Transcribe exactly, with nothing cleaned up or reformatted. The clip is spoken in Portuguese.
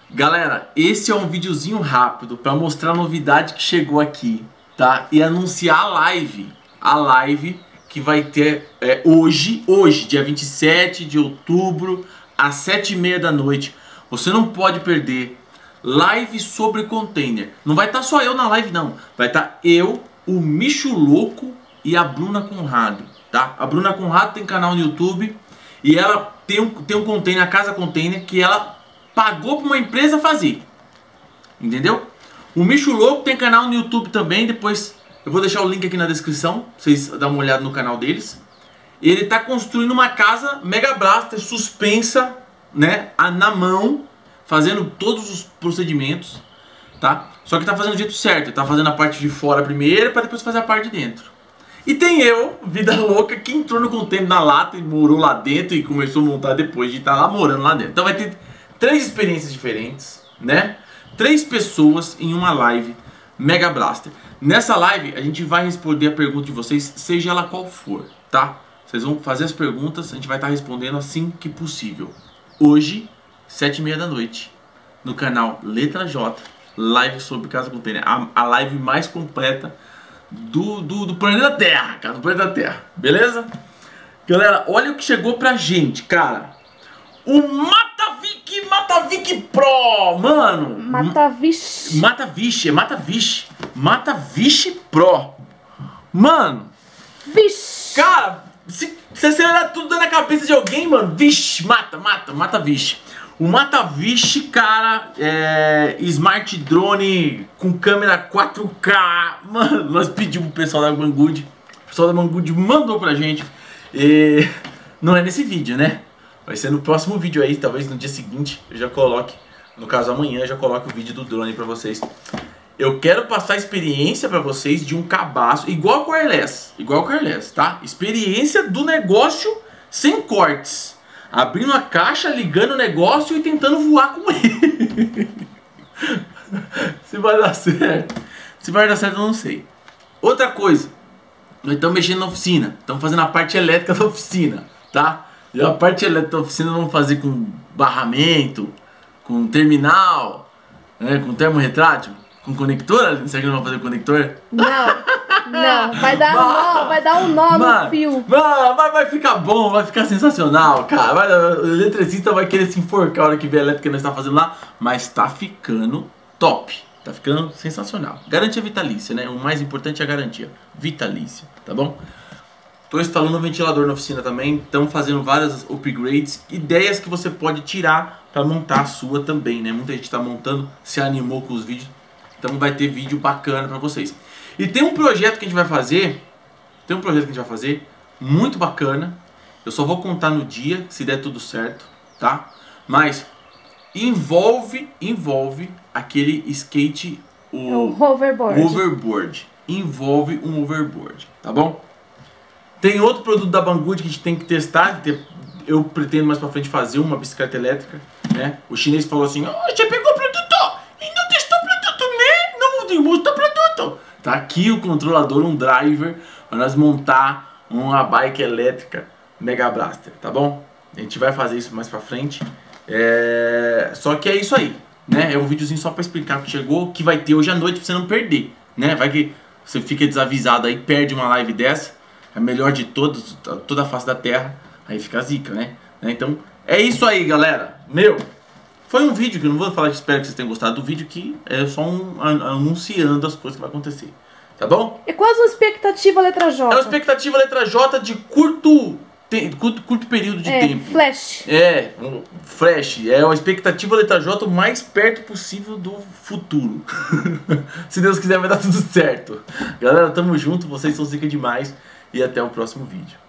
Galera, esse é um videozinho rápido para mostrar a novidade que chegou aqui, tá? E anunciar a live, a live que vai ter é, hoje, hoje, dia vinte e sete de outubro, às sete e meia da noite. Você não pode perder. Live sobre container. Não vai estar só eu na live não. Vai estar eu, o Micho Louco e a Bruna Conrado, tá? A Bruna Conrado tem canal no YouTube e ela tem um, tem um container, a Casa Container, que ela pagou para uma empresa fazer. Entendeu? O Micho Louco tem canal no YouTube também. Depois eu vou deixar o link aqui na descrição pra vocês darem uma olhada no canal deles. Ele tá construindo uma casa Mega Blaster suspensa, né, na mão, fazendo todos os procedimentos, tá? Só que tá fazendo do jeito certo. Ele tá fazendo a parte de fora primeiro para depois fazer a parte de dentro. E tem eu, vida louca, que entrou no container na lata e morou lá dentro e começou a montar depois de estar lá morando lá dentro. Então vai ter três experiências diferentes, né? Três pessoas em uma live Mega Blaster. Nessa live a gente vai responder a pergunta de vocês, seja ela qual for, tá? Vocês vão fazer as perguntas, a gente vai estar respondendo assim que possível. Hoje, sete e meia da noite, no canal Letra J, live sobre Casa Container. A, a live mais completa do, do, do planeta Terra, cara, do planeta Terra, beleza? Galera, olha o que chegou pra gente, cara. O Matavic, Matavic Pro, mano. Matavic. Matavic, é Matavic. Matavic Pro. Mano. Vixe. Cara, se você acelerar tudo na cabeça de alguém, mano, vixe, mata, mata, Matavic. O Matavic, cara, é Smart Drone com câmera quatro K. Mano, nós pedimos pro pessoal da Banggood. O pessoal da Banggood mandou pra gente. E não é nesse vídeo, né? Vai ser no próximo vídeo aí, talvez no dia seguinte eu já coloque, no caso amanhã eu já coloque o vídeo do drone pra vocês. Eu quero passar a experiência pra vocês de um cabaço, igual com o Airless, igual com o Airless, tá? Experiência do negócio sem cortes. Abrindo a caixa, ligando o negócio e tentando voar com ele. Se vai dar certo. Se vai dar certo eu não sei. Outra coisa, nós estamos mexendo na oficina, estamos fazendo a parte elétrica da oficina, tá? E a parte elétrica da oficina vamos fazer com barramento, com terminal, né, com termorretrátil, com conector. Será que não vamos fazer conector? Não, não, vai dar, um nó, vai dar um nó mano, no fio. Mano, vai, vai ficar bom, vai ficar sensacional, cara. Vai, o eletricista vai querer se enforcar a hora que ver a elétrica que nós estamos fazendo lá, mas tá ficando top, tá ficando sensacional. Garantia vitalícia, né? O mais importante é a garantia vitalícia, tá bom? Estou instalando um ventilador na oficina também, estamos fazendo várias upgrades, ideias que você pode tirar para montar a sua também, né? Muita gente está montando, se animou com os vídeos, então vai ter vídeo bacana para vocês. E tem um projeto que a gente vai fazer, tem um projeto que a gente vai fazer, muito bacana, eu só vou contar no dia, se der tudo certo, tá? Mas envolve, envolve aquele skate, o, o hoverboard. overboard, envolve um overboard, tá bom? Tem outro produto da Banggood que a gente tem que testar. Eu pretendo mais pra frente fazer uma bicicleta elétrica, né? O chinês falou assim: oh, você pegou o produto e não testou o produto, né? Não demonstrou o produto. Tá aqui o controlador, um driver, para nós montar uma bike elétrica Mega Blaster, tá bom? A gente vai fazer isso mais pra frente. É... Só que é isso aí, né? É um videozinho só pra explicar o que chegou, o que vai ter hoje à noite pra você não perder, né? Vai que você fica desavisado aí, perde uma live dessa. A melhor de todos, toda a face da terra. Aí fica zica, né? Então, é isso aí, galera. Meu, foi um vídeo que eu não vou falar, espero que vocês tenham gostado do vídeo, que é só um anunciando as coisas que vai acontecer. Tá bom? É quase uma expectativa letra J. É uma expectativa letra J de curto, te, curto, curto período de é, tempo. Flash. É, um flash. É uma expectativa letra J o mais perto possível do futuro. Se Deus quiser vai dar tudo certo. Galera, tamo junto, vocês são zica demais. E até o próximo vídeo.